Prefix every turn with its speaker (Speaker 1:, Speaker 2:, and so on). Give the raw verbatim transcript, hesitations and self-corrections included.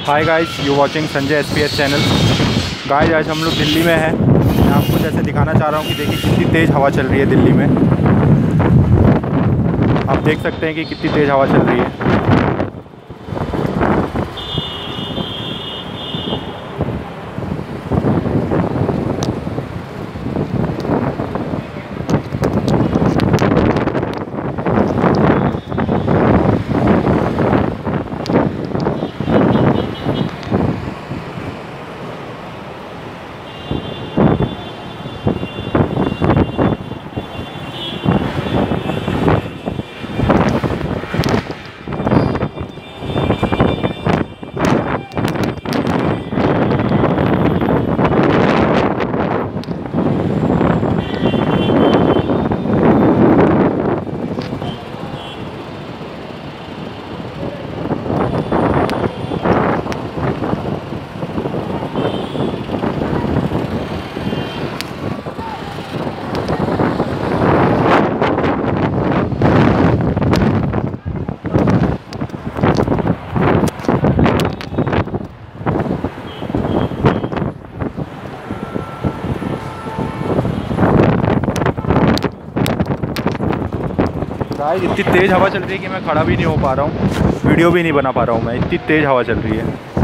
Speaker 1: Hi guys, you watching Sanjay S P S channel. Guys आज हम लोग दिल्ली में हैं। मैं आपको जैसे दिखाना चाह रहा हूँ कि देखिए कितनी तेज़ हवा चल रही है दिल्ली में। आप देख सकते हैं कि कितनी तेज़ हवा चल रही है। गाइस इतनी तेज़ हवा चल रही है कि मैं खड़ा भी नहीं हो पा रहा हूँ, वीडियो भी नहीं बना पा रहा हूँ मैं, इतनी तेज़ हवा चल रही है।